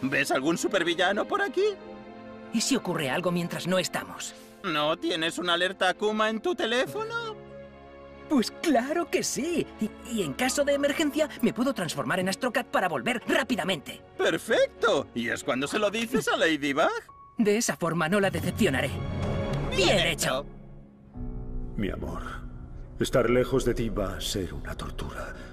¿Ves algún supervillano por aquí? ¿Y si ocurre algo mientras no estamos? ¿No tienes una alerta Akuma en tu teléfono? Pues claro que sí. Y en caso de emergencia, me puedo transformar en Astro Cat para volver rápidamente. ¡Perfecto! ¿Y es cuando se lo dices a Ladybug? De esa forma no la decepcionaré. ¡Bien hecho! Mi amor, estar lejos de ti va a ser una tortura.